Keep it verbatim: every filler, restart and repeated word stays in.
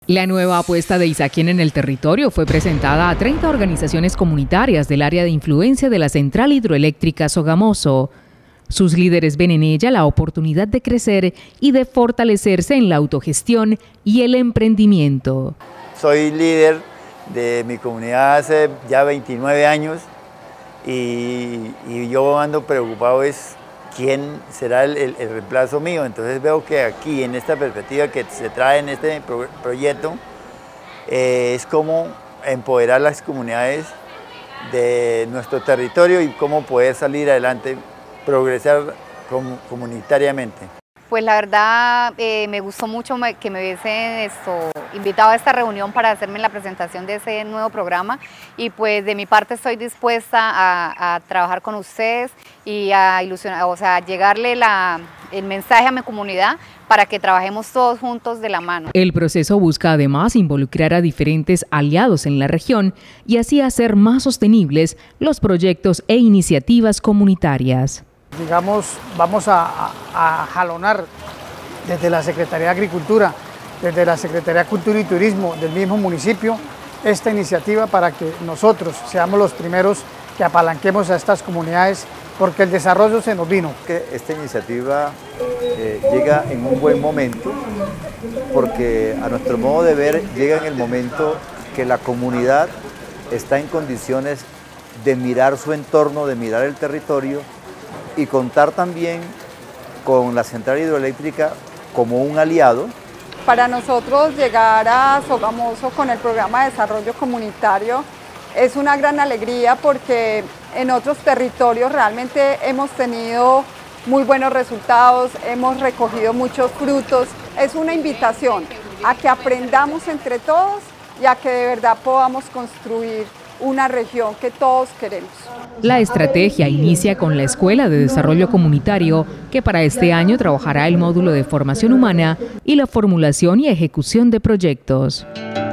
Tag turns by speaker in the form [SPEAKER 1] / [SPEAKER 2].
[SPEAKER 1] La nueva apuesta de Izaquien en el territorio fue presentada a treinta organizaciones comunitarias del área de influencia de la Central Hidroeléctrica Sogamoso. Sus líderes ven en ella la oportunidad de crecer y de fortalecerse en la autogestión y el emprendimiento.
[SPEAKER 2] Soy líder de mi comunidad hace ya veintinueve años y, y yo ando preocupado es quién será el, el, el reemplazo mío. Entonces veo que aquí, en esta perspectiva que se trae en este pro, proyecto, eh, es cómo empoderar las comunidades de nuestro territorio y cómo poder salir adelante, progresar com, comunitariamente.
[SPEAKER 3] Pues la verdad eh, me gustó mucho que me hubiesen esto, invitado a esta reunión para hacerme la presentación de ese nuevo programa y pues de mi parte estoy dispuesta a, a trabajar con ustedes y a ilusionar, o sea, a llegarle la, el mensaje a mi comunidad para que trabajemos todos juntos de la mano.
[SPEAKER 1] El proceso busca además involucrar a diferentes aliados en la región y así hacer más sostenibles los proyectos e iniciativas comunitarias.
[SPEAKER 4] Digamos, vamos a, a, a jalonar desde la Secretaría de Agricultura, desde la Secretaría de Cultura y Turismo del mismo municipio, esta iniciativa para que nosotros seamos los primeros que apalanquemos a estas comunidades, porque el desarrollo se nos vino.
[SPEAKER 2] Esta iniciativa eh, llega en un buen momento, porque a nuestro modo de ver llega en el momento que la comunidad está en condiciones de mirar su entorno, de mirar el territorio, y contar también con la Central Hidroeléctrica como un aliado.
[SPEAKER 5] Para nosotros llegar a Sogamoso con el programa de desarrollo comunitario es una gran alegría porque en otros territorios realmente hemos tenido muy buenos resultados, hemos recogido muchos frutos. Es una invitación a que aprendamos entre todos y a que de verdad podamos construir una región que todos queremos.
[SPEAKER 1] La estrategia inicia con la Escuela de Desarrollo Comunitario, que para este año trabajará el módulo de formación humana y la formulación y ejecución de proyectos.